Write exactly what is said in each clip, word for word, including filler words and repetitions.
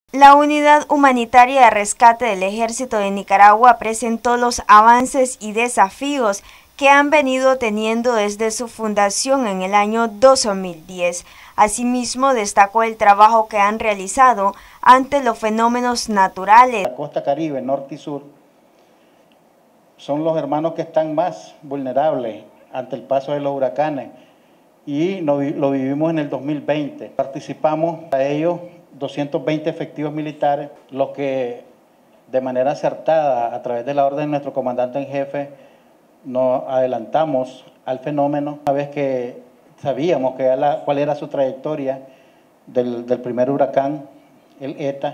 La Unidad Humanitaria de Rescate del Ejército de Nicaragua presentó los avances y desafíos que han venido teniendo desde su fundación en el año dos mil diez. Asimismo, destacó el trabajo que han realizado ante los fenómenos naturales. La costa caribe, norte y sur, son los hermanos que están más vulnerables ante el paso de los huracanes y lo, lo vivimos en el dos mil veinte. Participamos a ellos doscientos veinte efectivos militares, los que de manera acertada, a través de la orden de nuestro comandante en jefe, nos adelantamos al fenómeno, una vez que sabíamos que la, cuál era su trayectoria del, del primer huracán, el ETA,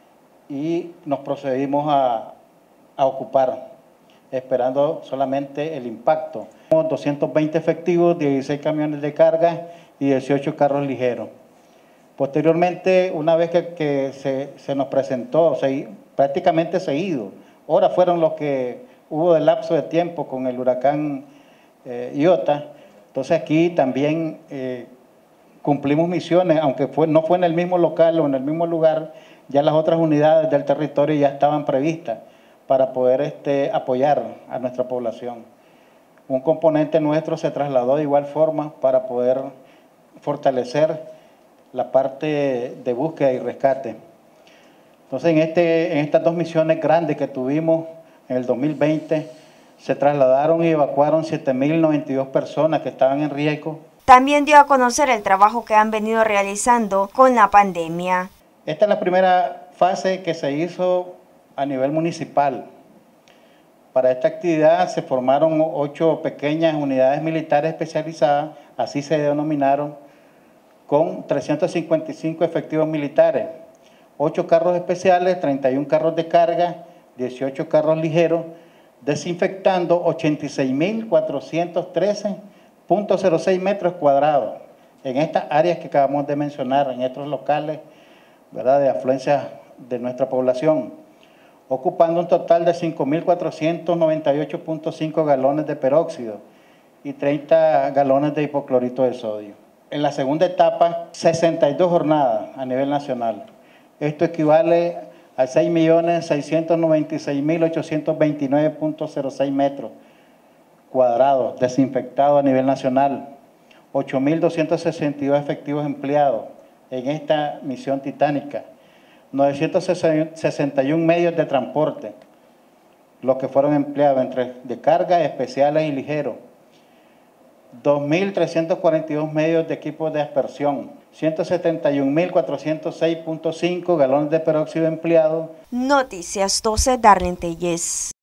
y nos procedimos a, a ocupar, esperando solamente el impacto. doscientos veinte efectivos, dieciséis camiones de carga y dieciocho carros ligeros. Posteriormente, una vez que, que se, se nos presentó, se, prácticamente seguido, horas fueron los que hubo de lapso de tiempo con el huracán eh, Iota, entonces aquí también eh, cumplimos misiones, aunque fue, no fue en el mismo local o en el mismo lugar, ya las otras unidades del territorio ya estaban previstas para poder este, apoyar a nuestra población. Un componente nuestro se trasladó de igual forma para poder fortalecer la parte de búsqueda y rescate. Entonces, en, este, en estas dos misiones grandes que tuvimos en el dos mil veinte, se trasladaron y evacuaron siete mil noventa y dos personas que estaban en riesgo. También dio a conocer el trabajo que han venido realizando con la pandemia. Esta es la primera fase que se hizo a nivel municipal. Para esta actividad se formaron ocho pequeñas unidades militares especializadas, así se denominaron, con trescientos cincuenta y cinco efectivos militares, ocho carros especiales, treinta y uno carros de carga, dieciocho carros ligeros, desinfectando ochenta y seis mil cuatrocientos trece punto cero seis metros cuadrados en estas áreas que acabamos de mencionar, en estos locales, ¿verdad?, de afluencia de nuestra población, ocupando un total de cinco mil cuatrocientos noventa y ocho punto cinco galones de peróxido y treinta galones de hipoclorito de sodio. En la segunda etapa, sesenta y dos jornadas a nivel nacional. Esto equivale a seis millones seiscientos noventa y seis mil ochocientos veintinueve punto cero seis metros cuadrados desinfectados a nivel nacional. ocho mil doscientos sesenta y dos efectivos empleados en esta misión titánica. novecientos sesenta y uno medios de transporte, los que fueron empleados entre de carga, especiales y ligeros. dos mil trescientos cuarenta y dos medios de equipos de aspersión, ciento setenta y un mil cuatrocientos seis punto cinco galones de peróxido empleados. Noticias doce, Darlene Tellez.